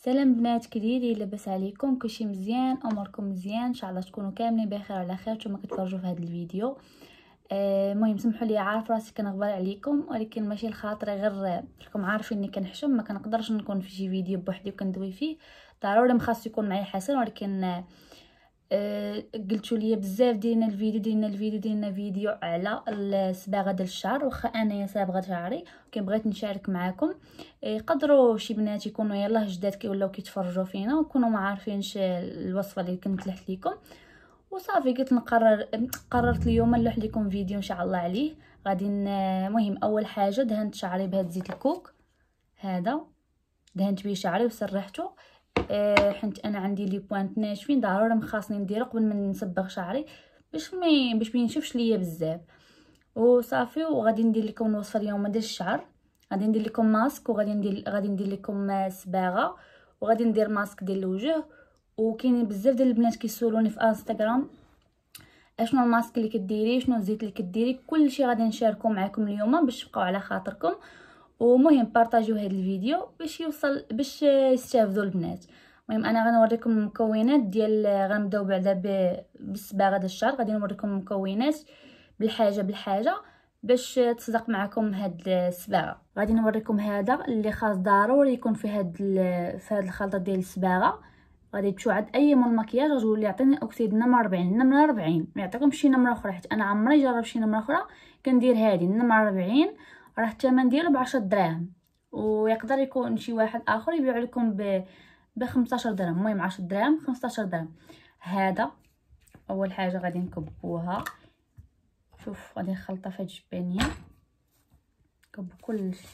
سلام بنات، كديري؟ لاباس عليكم؟ كلشي مزيان؟ اموركم مزيان ان شاء الله تكونوا كاملين بخير على خير نتوما كتفرجوا في هذا الفيديو. المهم سمحوا لي، عارف راسي كنغبر عليكم ولكن ماشي الخاطر، غير راكم عارفين اني كنحشم، ما كنقدرش نكون في شي فيديو بوحدي وكندوي فيه. ضروري مخاص يكون معايا حسن، ولكن قلتوا لي بزاف دينا الفيديو على الصباغه ديال الشعر، واخا انايا صابغه شعري ولكن بغيت نشارك معكم. يقدروا شي بنات يكونوا يلاه جداد كيولاو كيتفرجوا فينا ويكونوا ما عارفينش الوصفه اللي كنت لحت لكم، وصافي قلت قررت اليوم نلوح لكم فيديو ان شاء الله عليه. غادي مهم اول حاجه دهنت شعري بهذا زيت الكوك، هذا دهنت بيه شعري وسرحته. حيت انا عندي لي بوانت ناشفين، ضروري خاصني نديرو قبل ما نصبغ شعري باش ما ينشفش ليا بزاف. وصافي وغادي ندير لكم الوصفه اليوم ديال الشعر. غادي ندير لكم ماسك، غادي ندير لكم صباغه، وغادي ندير ماسك ديال الوجه. وكاينين بزاف ديال البنات كيسولوني في انستغرام اشنو الماسك اللي كديري، شنو الزيت اللي كديري، كلشي غادي نشاركو معكم اليوم باش تبقاو على خاطركم. ومهم بارطاجيو هذا الفيديو باش يستافدوا البنات. المهم انا غنوريكم المكونات ديال، غنبداو بعدا بالصباغه ديال الشعر. غادي نوريكم المكونات بالحاجه باش تصدق معكم هاد الصباغه. غادي نوريكم هذا اللي خاص ضروري يكون في هاد الخلطه ديال الصباغه. غادي تمشيو عند اي مول مكياج غتقول لي عطيني اكسيد نمره 40 نمره 40، ما يعطيكمش شي نمره اخرى، حيت انا عمري جرب شي نمره اخرى. كندير هذه النمره 40، راه الثمن ديالو ب10 دراهم، ويقدر يكون شي واحد اخر يبيع لكم ب 15 درهم. المهم 10 دراهم 15 درهم. هذا اول حاجه غادي نكبوها. شوف غادي نخلطها في هاد الجبانيه، نكبو كلشي.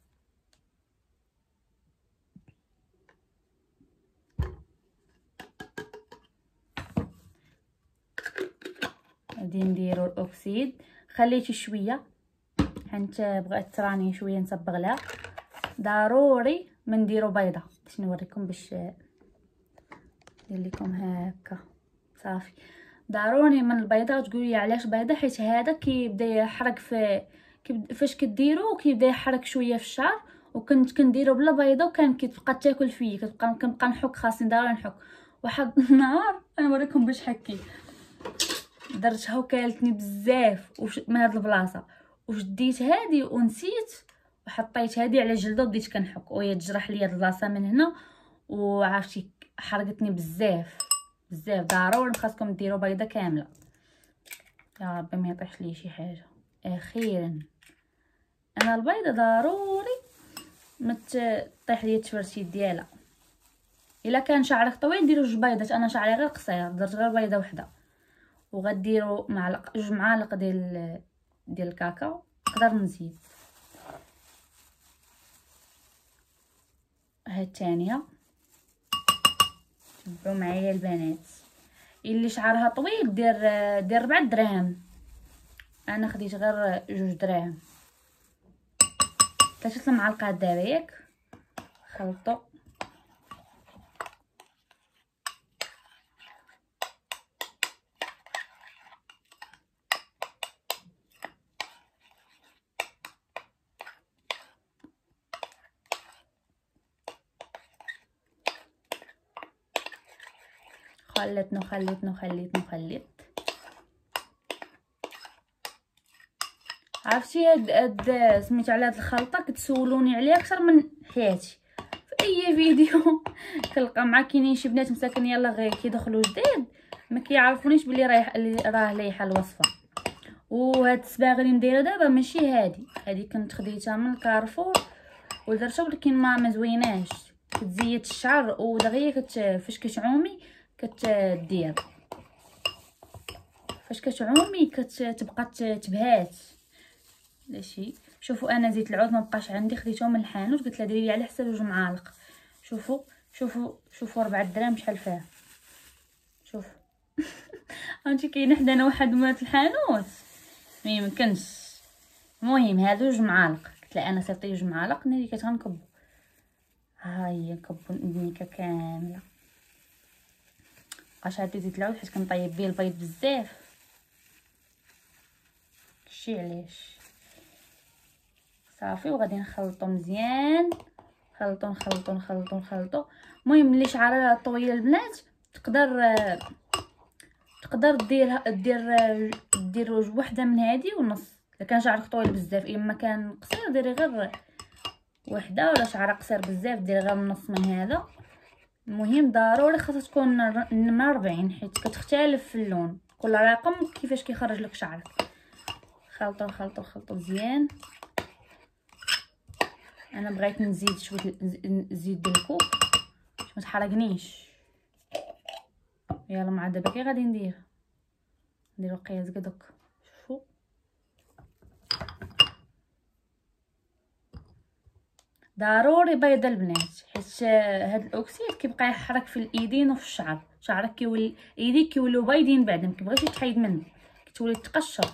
غادي نديرو الاكسيد، خليتي شويه حيت بغيت راني شويه نصبغ لها. ضروري ما نديرو بيضه باش نوريكم، باش ندير لكم هكا. صافي ضروري من البيضه. تقولي علاش بيضه؟ حيت هذا كيبدا يحرق فاش كديرو كيبدا يحرق شويه في الشعر. وكنت كنديرو بلا بيضه وكان كتبقى تاكل فيا، كنبقى نحك. خاصني ضروري نحك. واحد النهار نوريكم باش حكيت درتها وكالتني بزاف من هاد البلاصه، وشديت هادي ونسيت وحطيت هادي على جلده وبديت كنحك وهي تجرح ليا البلاصه من هنا. وعرفتي حرقتني بزاف. ضروري خاصكم ديروا بيضه كامله. يا ربي ما يطيحش لي شي حاجه. اخيرا انا البيضه ضروري ما تطيح لي التفرشيت ديالها. الا كان شعرك طويل ديروا 2 بيضات، انا شعري غير قصير درت غير بيضه وحده. وغديروا معلقه 2 معالق ديال الكاكاو. نقدر نزيد ها الثانيه. تبعوا معايا البنات، اللي شعرها طويل دير 4 دراهم، انا خديت غير 2 دراهم. 3 المعالق دابا ياك خلطوا. خليت. عرفتي هاد سميتو على هاد الخلطه كتسولوني عليها اكثر من حياتي في اي فيديو. كنلقى مع كاينين شي بنات مساكن يلا غير كيدخلوا جديد ما كيعرفونيش بلي راه لايحه الوصفه. وهاد الصباغه اللي نديرها دابا ماشي هادي كنت خديتها من كارفور ودرتها، ولكن ما زويناش. كتزيد الشعر ودغيا فاش كتعومي كتدير، فاش كتعومي كتبقى تبهات داكشي. شوفوا انا زيت العود ما بقاش عندي، خديتهم من الحانوت قلت لها ديري لي على حساب 2 معالق. شوفوا 4 دراهم شحال فيها. شوفوا هانتي كاين حدانا واحد مات الحانوت ما يمكنش. المهم هادو 2 معالق، قلت لها انا صيفطي 2 معالق ناري كتغنكبو. ها هي نكبو النيكه كامله. بقاش عندي زيت العود حيت كنطيب بيه البيض بزاف، شي علاش. صافي وغادي نخلطو مزيان نخلطو نخلطو نخلطو نخلطو. المهم اللي شعرها طويله البنات تقدر دير وحده من هذه ونص. اذا كان شعرك طويل بزاف، اما كان قصير ديري غير وحده، ولا شعرك قصير بزاف ديري غير نص من هذا. المهم ضروري خاصها تكون من 40 حيت كتختلف في اللون، كل رقم كيفاش كيخرج لك شعرك. خلطوا خلطوا خلطوا مزيان. انا بغيت نزيد شويه زيت ديال الكوب باش ما تحرقنيش. يلا مع دابا كي غادي ندير القياس كدك. شوفوا ضروري بيضه البنات، حيت هاد الاكسيد كيبقى يحرك في الايدين وفي الشعر. شعرك كيولي ايديك كيوليو بايضين بعد، ما كيبغيش يتحيد منه، كتولي تقشر.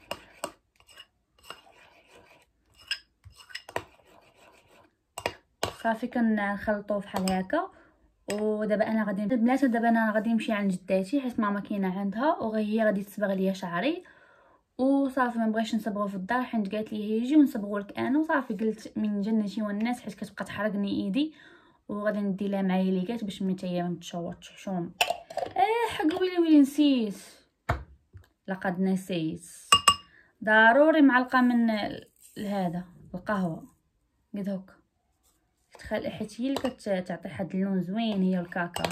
صافي كنخلطوه بحال هكا. ودابا انا غادي البنات، دابا انا غادي نمشي عند جداتي حيت ماما كاينه عندها، وغير هي غادي تصبغ ليا شعري. وصافي ما بغيتش نصبغو في الدار حيت قالت لي هيجي ونصبغو لك انا. وصافي قلت من جنتي والناس حيت كتبقى تحرقني ايدي، وغادي ندي لها معايا ليكات باش متى هي ما تشوطش حشوم. حق ويلي نسيت، لقد نسيت. ضروري معلقه من هذا القهوه قد هكا، تخلي حيت هي اللي كتعطي واحد اللون زوين، هي الكاكاو.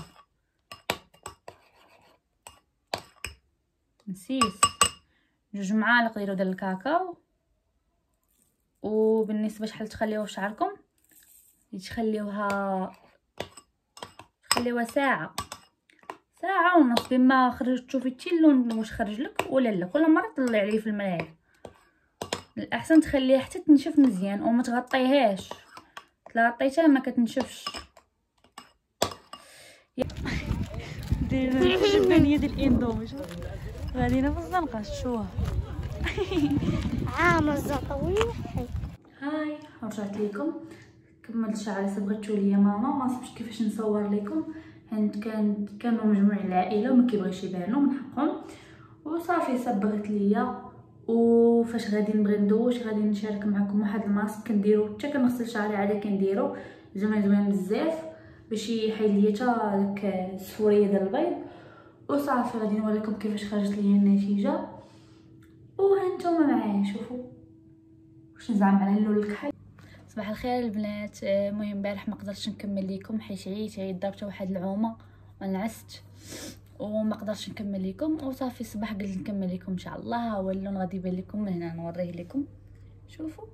نسيت 2 معالق ديال الكاكاو. وبالنسبه شحال تخليوه في شعركم، تخليوها ساعه ونص، بما خرجت تشوفي حتى اللون واش خرج لك ولا لا. كل مره طلعي عليه في المرايه. الاحسن تخليها حتى تنشف مزيان وما تغطيهاش، لا غطيتها ما كتنشفش. دير الجبانيه ديال الاندومي غادينا في الزنقه شوها. طويل. هاي رجعت لكم، كملت شعري. صبغتو ليا ماما، ما صبتش كيفاش نصور لكم حيت كانوا مجموع العائله وما كيبغيش يبانوا من حقهم. وصافي صبغت ليا. وفاش غادي نبغي ندوش غادي نشارك معكم واحد الماسك كنديرو حتى كنغسل شعري عادي، كنديرو زوين بزاف باش يحيد ليا حتى داك السفوريه ديال البيض. وصافي غادي نوريكم كيفاش خرجت ليا النتيجه. وهانتوما معايا شوفوا واش نزعم على اللون الكحل. صباح الخير البنات. المهم امبارح ما قدرتش نكمل لكم حيت عييت ضربت واحد العومه ونعست وما قدرتش نكمل لكم. وصافي الصباح قلت نكمل لكم ان شاء الله. هو اللون غادي يبان لكم من هنا، نوريه لكم. شوفوا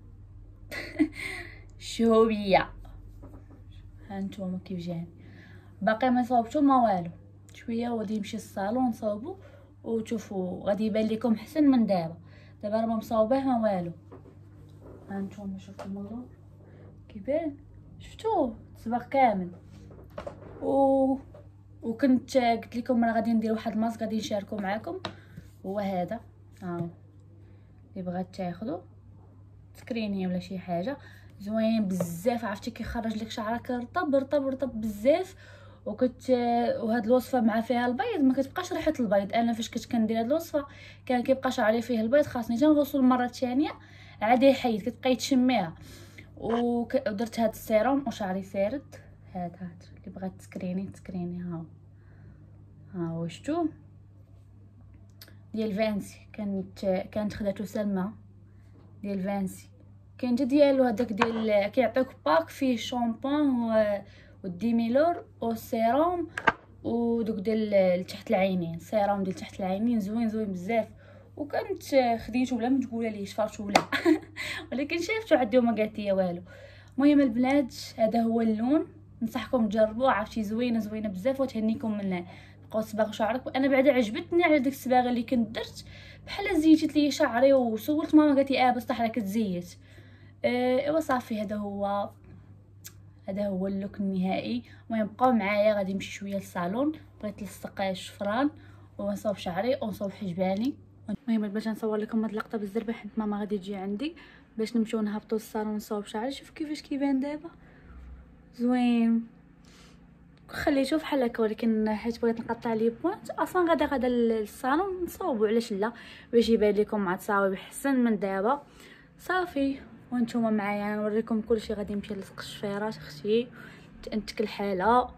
شويه هانتوما كيف جاني. باقي ما صوبتو ما والو، شويه وغادي نمشي للصالون نصوبو وتشوفوا غادي يبان لكم احسن من دابا. راه ما مصوباه ما والو. هانتوما شوفوا الموضوع كيبان، شفتوه صباغ كامل. وكنت قلت لكم راه غادي ندير واحد الماسك غادي نشاركو معكم، هو هذا. ها اللي بغات تاخذو سكرينيه ولا شي حاجه زوين بزاف. عرفتي كيخرج لك شعرك رطب بزاف. وهاد الوصفه مع فيها البيض ما كتبقاش ريحه البيض. انا فاش كنت كندير هاد الوصفه كان كيبقى شعري فيه البيض، خاصني تنغسل المره الثانيه عادي يحيد، كتبقاي تشميها. ودرت هاد السيروم وشعري سارد. هاد اللي بغات تسكريني ها هو شفتوه ديال فانسي. كانت خداتو سلمى ديال فانسي. كاين حتى ديالو هذاك ديال كيعطيوك باك فيه شامبون والديميلور والسيروم ودوك ديال تحت العينين. سيروم ديال تحت العينين زوين بزاف. وكنت خديته بلا ما تقولوا لي شفرتو ولا ولكن شافتو عندي وما قالت لي والو. المهم البنات هذا هو اللون، ننصحكم تجربوه. عرفتي زوينه بزاف وتهنيكم من بقاو تصبغوا شعرك. وانا بعدا عجبتني على ديك الصباغه اللي كنت درت، بحال زيتت لي شعري. وسولت ماما قالت لي بصح راه كتزيت. ايوا صافي هذا هو اللوك النهائي. المهم بقاو معايا، غادي نمشي شويه للصالون، بغيت نلصق الشفران ونصوب شعري ونصوب حجباني. المهم باش نصور لكم هاد اللقطه بالزربه حيت ماما غادي تجي عندي باش نمشيو نهبطوا للصالون نصوب شعري. شوف كيفاش كيبان دابا زوين. خليته بحال هكا، ولكن حيت بغيت نقطع لي بوانت اصلا غدا للصالون نصوبو، علاش لا، باش يبان لكم مع التصاويب احسن من دابا. صافي وانتم معايا نوريكم كلشي. غادي نمشي نلصق الشفيرات اختي تانتك الحاله.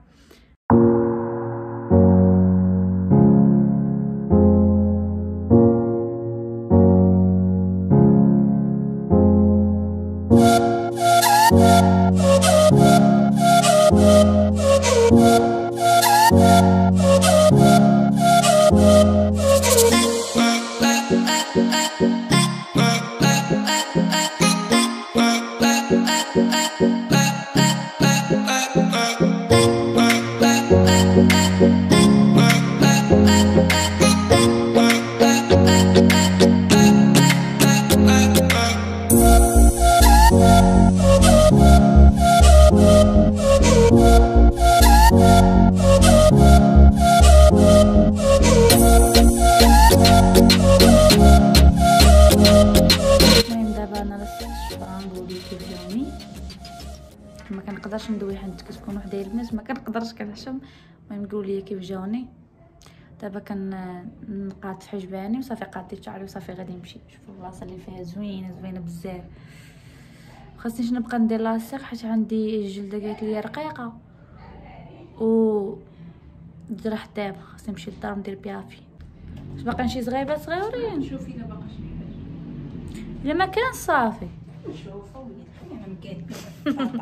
ما كنقدرش ندوي حيت كتكون وحده البنات ما كنقدرش كنحشم. المهم قولوا لي كيف جاوني. دابا كنقاد في حجباني وصافي قاديت شعري وصافي غادي نمشي. شوفوا البلاصه اللي فيها زوينه بزاف. خاصنيش نبقى ندير لاصق حيت عندي الجلده قالت لي رقيقه و جرح دابا خاصني نمشي للدار ندير بيافي. واش باقي شي صغيبات صغيورين؟ شوفي الا باقا شي حاجه الا ما كان صافي نشوفو انا مكاتبه.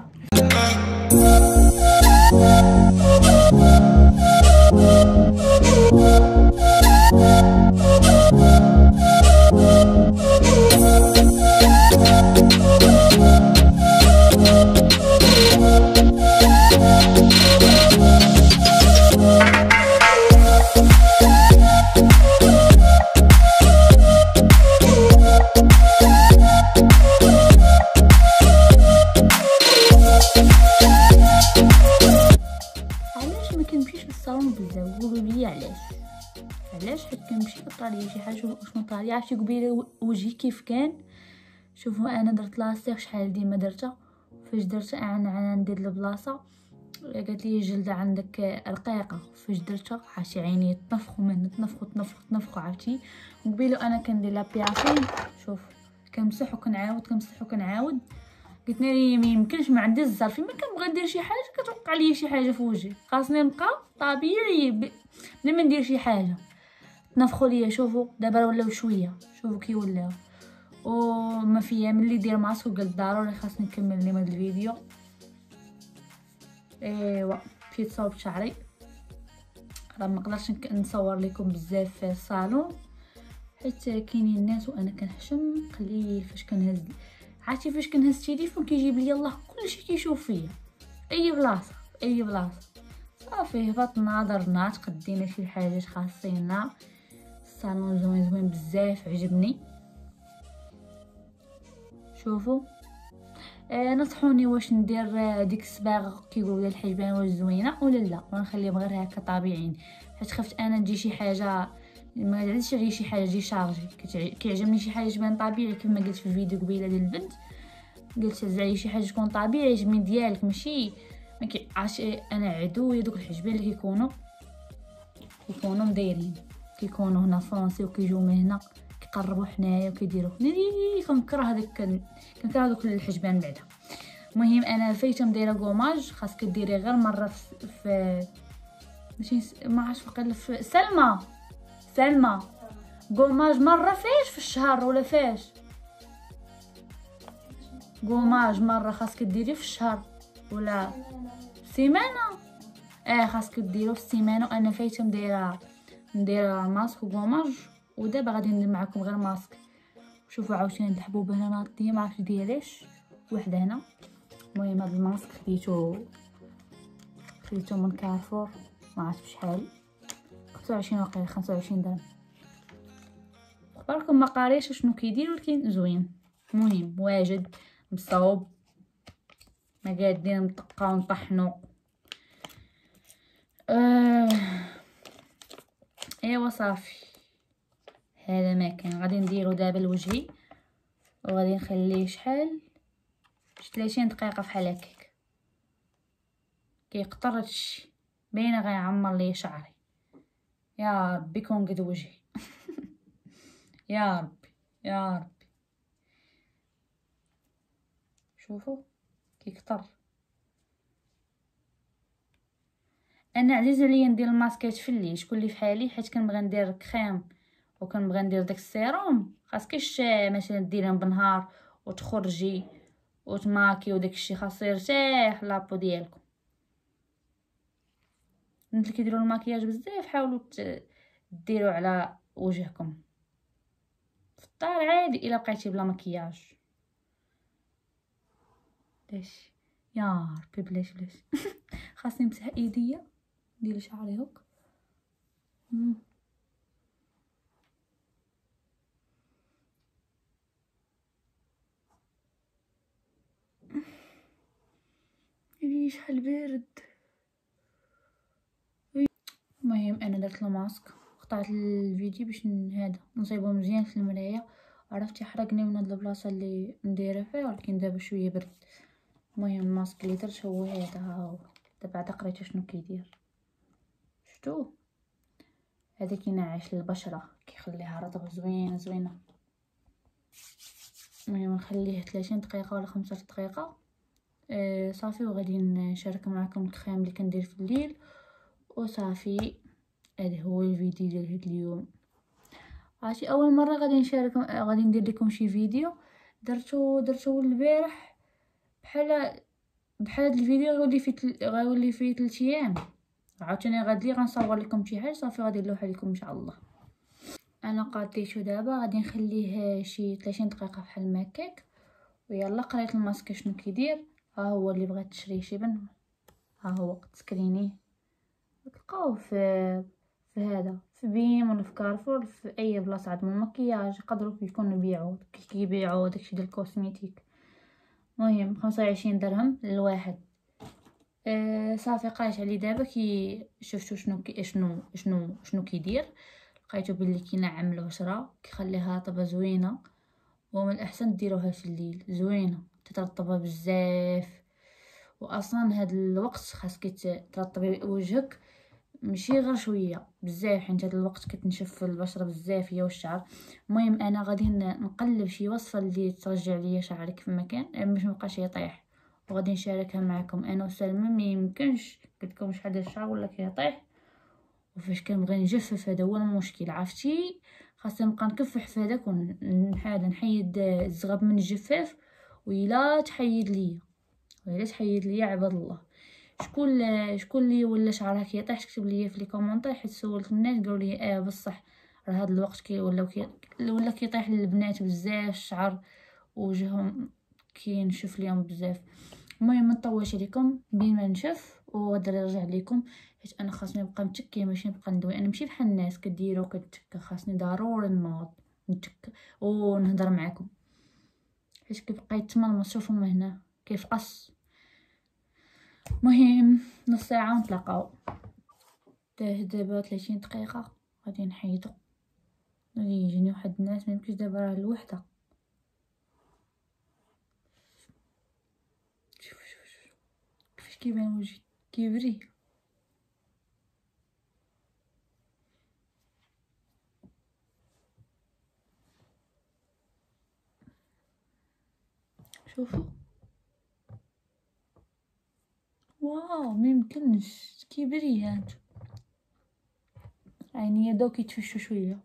علاش حيت كنمشي كطالع شي حاجه واش نطالع. عرفتي قبيله وجهي كيف كان. شوفوا انا درت لاصق شحال ديما درتها. فاش درتها انا ندير البلاصه قالت لي الجلده عندك رقيقه. فاش درتها عرفتي عيني تنفخوا من تنفخوا عرفتي. قبيله انا كندير لا بيافين. شوف كنمسح وكنعاود قلت لي ما يمكنش ما عندي الظرف. ما كنبغي ندير شي حاجه كتوقع لي شي حاجه في وجهي. خاصني نبقى طبيعي بلا ما ندير شي حاجه. تنفخوا ليا. شوفوا دابا ولاو شويه. شوفوا كي ولاو. وما فيا ملي دير ماسك وقلت ضروري خاصني نكمل لكم هذا الفيديو. ايوا مشيت صوبت شعري. راه ما نقدرش نصور لكم بزاف في الصالون حيت كاينين الناس وانا كنحشم قليل. فاش كنهز عرفتي فاش كنهز التليفون كيجيب لي الله كلشي كيشوف فيا اي بلاصه صافي هبطنا درنا تقدينا شي حاجات خاصينا. الصالون زوين بزاف عجبني. شوفوا نصحوني واش ندير ديك الصباغه كيقولوا الحجبان واش زوينه ولا لا ونخليهم غير هكا طبيعيين حيت خفت انا تجي شي حاجه ما عادش عليا شي حاجه تجي شارجي. كيعجبني شي حاجه تبان طبيعي كما قلت في الفيديو قبيله ديال البنت. قلت زعي شي حاجه تكون طبيعي يعجبني ديالك ماشي ما كيعرفش. انا عدويه دوك الحجبان اللي كيكونوا مدايرين كيكونوا هنا فرنسي وكيجيو من هنا كيقربوا حنايا وكيديروا كنكره دوك الحجبان بعدا. المهم انا فايته مدايره كوماج خاص كديري غير مره في ماشي ما عرفتش وقيلا في سلمى كوماج مره في الشهر ولا فاش كوماج مره خاص كديري في الشهر ولا سيمانه. خاص ديرو في السيمانه. وانا فايته ندير ماسك وكوماج ودابا غادي ندير معكم غير ماسك. شوفوا عاوتاني هاد الحبوبه هنا ناضيه ما عرفتش ديالاش وحده هنا. المهم هاد الماسك خديتو من كارفور ما عرفت بشحال 25 وقيله 25 درهم. اخباركم ما قاريش شنو كيدير ولكن زوين. المهم واجد مصوب ما قادين نطقاو ونطحنو. ايوا صافي هذا ما كان. غادي نديرو دابا لوجهي وغادي نخليه شحال 30 دقيقه فحال هكاك كيقطرش باينه غيعمر لي شعري. يا ربي كون قد وجهي يا ربي شوفوا كيكتر. انا عزيز عليا ندير الماسكات في الليل، شكون اللي فحالي، حيت كنبغي ندير كريم وكنبغي ندير داك السيروم. خاصكيش مثلا ديرهم بالنهار وتخرجي وتماكي وداك الشيء، خاصو يرتاح لابو ديالكم. الناس اللي كيديروا الماكياج بزاف حاولوا ديروا على وجهكم في الدار عادي الا بقيتي بلا مكياج. ليش يا ربي بلاش خاصني نمسح ايديا ندير شعري هوك. يلي شحال بارد. المهم انا درت الماسك، قطعت الفيديو باش هذا نصيبو مزيان في المرايه. عرفتي حرقني من هاد البلاصه اللي نديره فيها، ولكن دابا شويه برد. المهم الماسك اللي درت هو هذا، ها هو دابا عاد قريت شنو كيدير. شفتو هذا كينعش البشره، كيخليها رطبه زوينه زوينه. المهم نخليه 30 دقيقه ولا 15 دقيقه صافي. وغادي نشارك معكم الكريم اللي كندير في الليل وصافي. هذا هو الفيديو ديال هاد اليوم. عرفتي اول مره غادي ندير لكم شي فيديو درتو البارح، بحال هاد الفيديو غيولي فيه 3 ايام. عاوتاني غادي غنصور لكم شي حاجه صافي غادي نلوحها لكم ان شاء الله. انا قاديتو دابا غادي نخليه شي 30 دقيقه بحال ما هكاك. ويلا قريت الماسك شنو كيدير. ها هو اللي بغات تشري شبن، ها هو تسكرينيه تلقاوه في هذا في بيم ولا في كارفور، في اي بلاصه عندهم المكياج يقدروا يكونوا كيبيعوا داكشي ديال الكوسميتيك. المهم 25 درهم للواحد. صافي قريت عليه دابا شفتو شنو كيدير. لقيتو بلي كينعم البشره، كيخليها رطبه زوينه، ومن الاحسن ديروها في الليل زوينه تترطبها بزاف. واصلا هاد الوقت خاصك ترطبي وجهك ماشي غير شويه بزاف، حيت هذا الوقت كتنشف البشره بزاف هي والشعر. المهم انا غادي نقلب شي وصفه اللي ترجع ليا شعري كيف ما كان باش مبقاش يطيح، وغادي نشاركها معكم انا وسلمى. ما يمكنش قلت لكم شحال ديال الشعر ولا كيطيح، وفاش كنبغي نجفف هذا هو المشكل. عرفتي خاصني نبقى نكفح في هذاك نحيد الزغب من الجفاف. ويلا تحيد ليا عباد الله، شكون اللي ولا شعرها كيطيح تكتب لي في لي كومونتير، حيت سولت الناس قالوا لي بصح راه هذا الوقت ولا كيطيح للبنات بزاف الشعر ووجههم كينشف ليهم بزاف. المهم نطوش عليكم بين ما نشف وغادي نرجع لكم، حيت انا خاصني نبقى متكيه ماشي نبقى ندوي. انا ماشي بحال الناس كديروا كتكا، خاصني ضروري نوض نتك ونهضر معكم، حيت كيبقى يتمل نشوفو من هنا كيفقص. مهم نص ساعه ونتلاقاو. دابا 30 دقيقه غادي نحيدو. غادي يجيني واحد الناس ميمكنش دابا راه الوحده. شوف كيفاش كيبان وجهي كيبري. شوفوا واو ميمكنش كيبري هاد عينيا دوك يتفشوا شويه.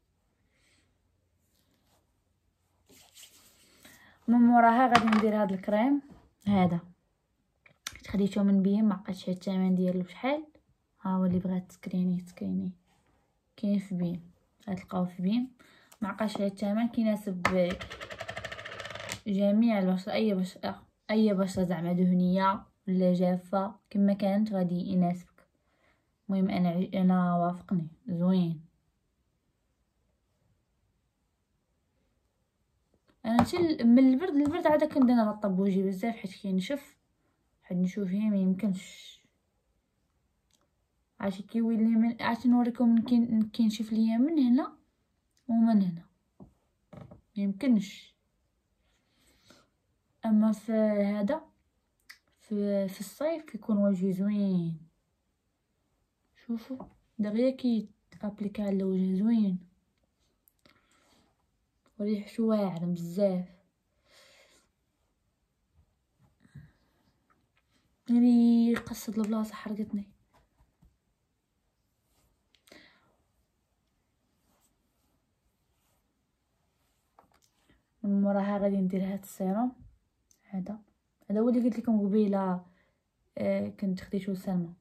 من موراها غادي ندير هاد الكريم هذا، خديته من بيم ما عقلتش على الثمن ديالو شحال. ها هو اللي بغات تسكريني كاين في بيم، غتلقاوه في بيم ما عقلتش على الثمن. كيناسب جميع البشره، اي بشره زعما دهنيه ولا جافه كما كانت غادي يناسبك. المهم انا وافقني زوين. انا من البرد عاد كنبدا نرطب وجهي بزاف حيت كينشف. حد نشوف هنا ما يمكنش. عرفتي كيولي عرفتي نوريكم كينشف ليا من هنا ومن هنا ما يمكنش. اما في هذا في الصيف كيكون وجهي زوين. شوفوا دغيا ابليكا على الوجه زوين وريحته واعر بزاف. يعني قصة البلاصة حرقتني. من موراها غادي ندير هاد السيروم. هذا هو اللي قلت لكم قبيله. كنت خديتو سلمى.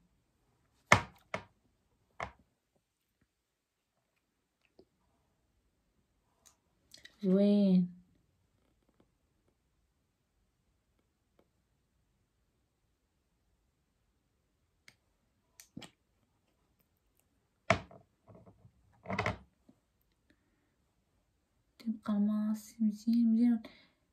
زوين. تبقى الماس مزيان.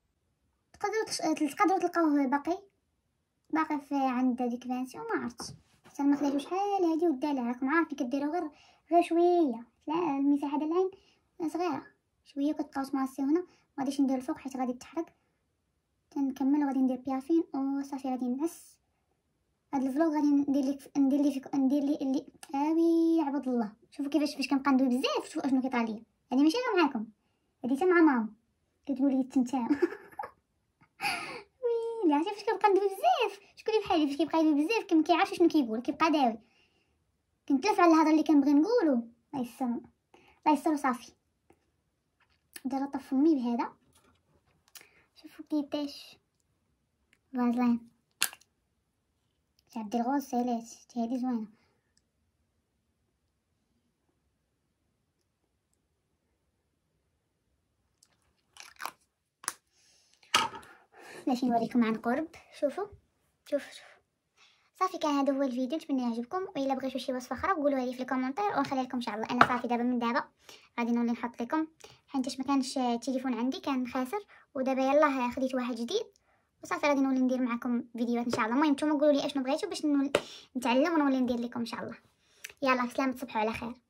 تقدروا تلقاوه باقي في عند ديك فانسيون، ما عرفتش سلمى خداتو شحال هادي ودالها. راكم عارفين كديروا غير شويه. لا المساحه د العين صغيره شويه، كتبقاو تماسيو هنا. غاديش ندير الفوق حيت غادي تحرق. تنكمل وغادي ندير بيافين وصافي. غادي نعس هاد الفلوق. غادي ندير لي اللي اوي عبد الله. شوفوا كيفاش كنبقى ندوي بزاف. شوفوا اشنو كيطرا ليا. هادي ماشي غير معاكم، هادي حتى مع ماما كتقول لي تنتام. وي عرفتي فاش كنبقى ندوي بزاف. شكون اللي بحالي فاش كيبقى يدوي بزاف ما كيعرفش شنو كيقول، كيبقى داوي. كنتلف على الهضره اللي كنبغي نقولو. الله يستر صافي. دابا طف فمي بهذا. شوفوا كيفاش فازلين تعدي الغوز سالات. هادي زوينه. باش نوريكم عن قرب. شوفوا صافي. كان هذا هو الفيديو. نتمنى يعجبكم، والا بغيتوا شي وصفه اخرى قولوها لي في الكومونتير ونخليها لكم ان شاء الله. انا صافي دابا من دابا غادي نولي نحط لكم، حيت ما كانش التليفون عندي كان خاسر، ودابا يلاه خديت واحد جديد وصافي غادي نولي ندير معكم فيديوهات ان شاء الله. المهم نتوما قولوا لي اشنو بغيتوا باش نتعلم ونولي ندير لكم ان شاء الله. يلا سلامة، تصبحوا على خير.